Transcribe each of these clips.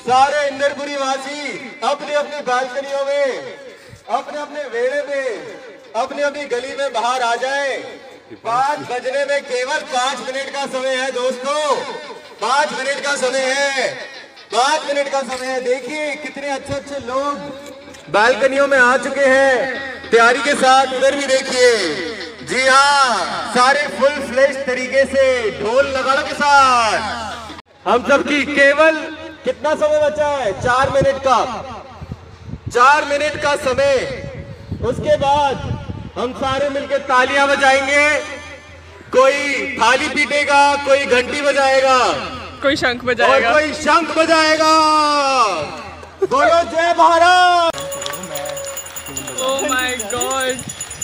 सारे इंदरपुरी वासी अपनी अपनी बालकनियों में, अपने अपने वेड़े में, अपनी अपनी गली में बाहर आ जाए। 5 बजने में केवल 5 मिनट का समय है दोस्तों, 5 मिनट का समय है, 5 मिनट का समय है। देखिए कितने अच्छे अच्छे लोग बालकनियों में आ चुके हैं तैयारी के साथ। उधर भी देखिए, जी हाँ, सारे फुल फ्लेश तरीके से ढोल नगाड़ों के साथ हम सबकी केवल कितना समय बचा है? 4 मिनट का, 4 मिनट का समय। उसके बाद हम सारे मिलकर तालियां बजाएंगे। कोई थाली पीटेगा, कोई घंटी बजाएगा, कोई शंख बजाएगा, और कोई शंख बजाएगा। बोलो जय Bharat. Oh my god,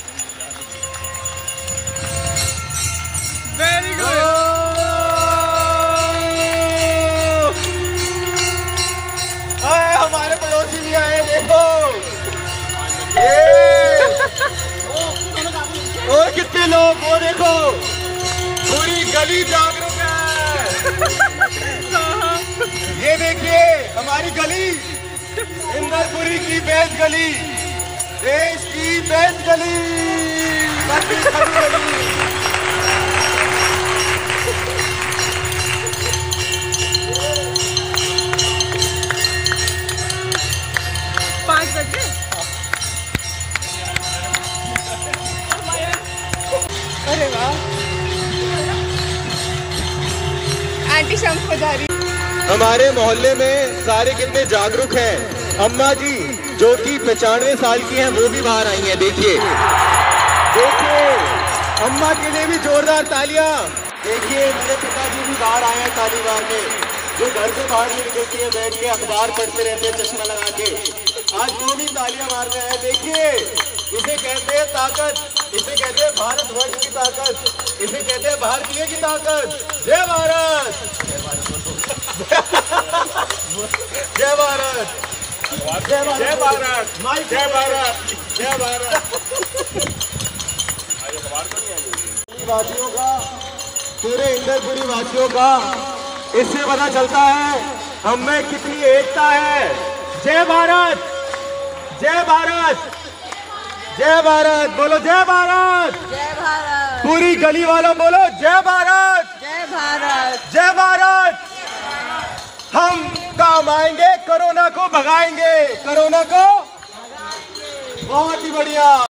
very good. हमारे पड़ोसी भी आए, देखो और कितने लोग, वो देखो पूरी गली जागरूक है। ये देखिए हमारी गली, इंदरपुरी की बेस्ट गली, देश की बेस्ट गली, गली। 5 बजे। अरे वाह, आंटी शंख बजा रही। हमारे मोहल्ले में सारे कितने जागरूक हैं। अम्मा जी जो कि 95 साल की हैं, वो भी बाहर आई हैं। देखिए देखिए, अम्मा के लिए भी जोरदार तालियां। देखिए मेरे पिताजी भी बाहर आए हैं ताली मारने, जो घर से बाहर नहीं निकलती है, बैठ के अखबार पढ़ते रहते हैं चश्मा लगा के। आज वो भी तालियां मार रहे हैं। देखिए इसे कहते हैं ताकत, इसे कहते हैं भारतवर्ष की ताकत, इसे कहते हैं भारतीय की ताकत। जय भारत, जय भारत, जय भारत, जय भारत, जय भारत, जय भारत। वासियों का, पूरे इंदरपुरी वासियों का इससे पता चलता है हम में कितनी एकता है। जय भारत, जय भारत, जय भारत। बोलो जय भारत, जय भारत। पूरी गली वालों बोलो जय भारत, जय भारत। जय भारत। हम काम आएंगे, कोरोना को भगाएंगे, कोरोना को। बहुत ही बढ़िया।